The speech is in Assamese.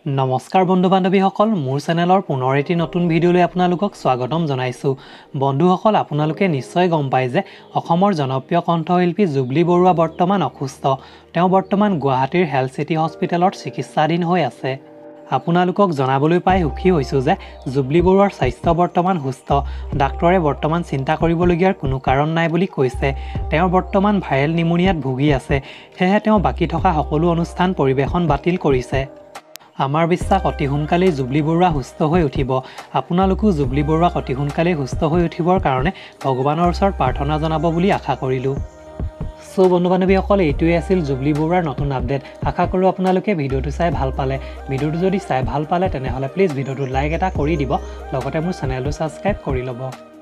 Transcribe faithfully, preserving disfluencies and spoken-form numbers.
নমস্কাৰ বন্ধু বান্ধৱীসকল মোৰ চেনেলৰ পুনৰ এটি নতুন ভিডিঅ'লৈ আপোনালোকক স্বাগতম জনাইছোঁ। বন্ধুসকল আপোনালোকে নিশ্চয় গম পায় যে অসমৰ জনপ্ৰিয় কণ্ঠশিল্পী জুবলি বৰুৱা বৰ্তমান অসুস্থ। তেওঁ বৰ্তমান গুৱাহাটীৰ হেল্থ চিটি হস্পিটেলত চিকিৎসাধীন হৈ আছে। আপোনালোকক জনাবলৈ পাই সুখী হৈছোঁ যে জুবলি বৰুৱাৰ স্বাস্থ্য বৰ্তমান সুস্থ। ডাক্তৰে বৰ্তমান চিন্তা কৰিবলগীয়াৰ কোনো কাৰণ নাই বুলি কৈছে। তেওঁ বৰ্তমান ভাইৰেল নিউমোনিয়াত ভুগি আছে, সেয়েহে তেওঁ বাকী থকা সকলো অনুষ্ঠান পৰিৱেশন বাতিল কৰিছে। আমাৰ বিশ্বাস অতি সোনকালেই জুবলি বৰুৱা সুস্থ হৈ উঠিব। আপোনালোকো জুবলি বৰুৱাক অতি সোনকালেই সুস্থ হৈ উঠিবৰ কাৰণে ভগৱানৰ ওচৰত প্ৰাৰ্থনা জনাব বুলি আশা কৰিলোঁ। চ' বন্ধু বান্ধৱীসকল, এইটোৱে আছিল জুবলি বৰুৱাৰ নতুন আপডেট। আশা কৰোঁ আপোনালোকে ভিডিঅ'টো চাই ভাল পালে। ভিডিঅ'টো যদি চাই ভাল পালে তেনেহ'লে প্লিজ ভিডিঅ'টো লাইক এটা কৰি দিব, লগতে মোৰ চেনেলটো ছাবস্ক্ৰাইব কৰি ল'ব।